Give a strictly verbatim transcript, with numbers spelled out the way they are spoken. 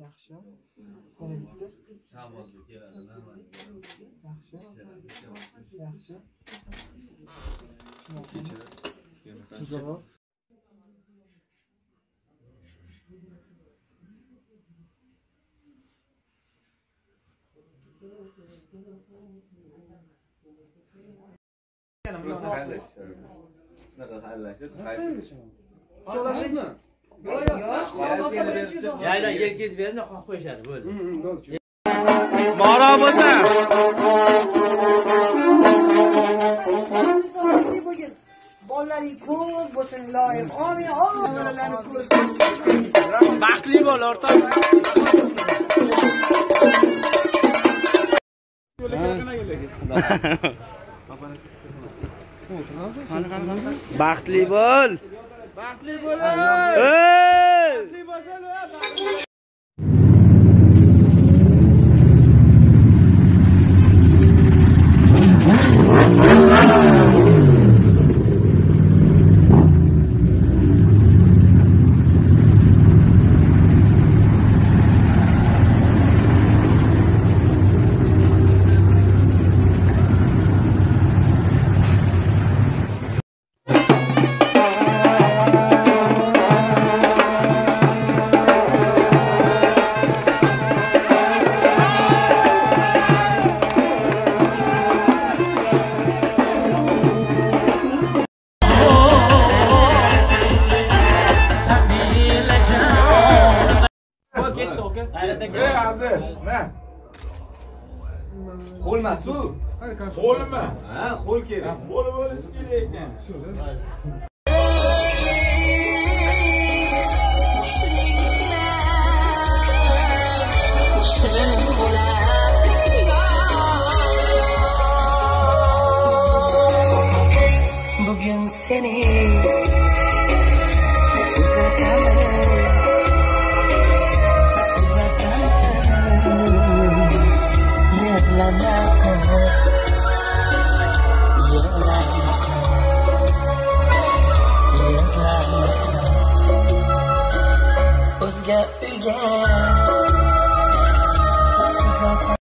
Yaxshi. Yana bitta. Shamolga keladi, Yaxshi. Yaxshi. Zo'r. Burası hayırlaşır. Sınırda hayırlaşır. So'rashingmi? Yo'q, yo'q. Yayla yer ketib berdi, qo'yib qo'yishadi bo'ldi. Mora bo'lsa. Bolalaring ko'p bo'lsin, ilohim. Amin. Onalarni ko'rish. Baxtli bo'l, o'rtoq. Baxtli bo'l. Baxtli bo'l. Baxtli bo'l. Ey aziz, ne? Qo'lma suv. Qo'lmi? Ha, qo'l kerak. Qo'l bo'lishi kerak ekan. Bugün seni uzatamayız, uzatamayız. Yığlama kız, yığlama kız, yığlama kız. O'zga uyga uzatamayız.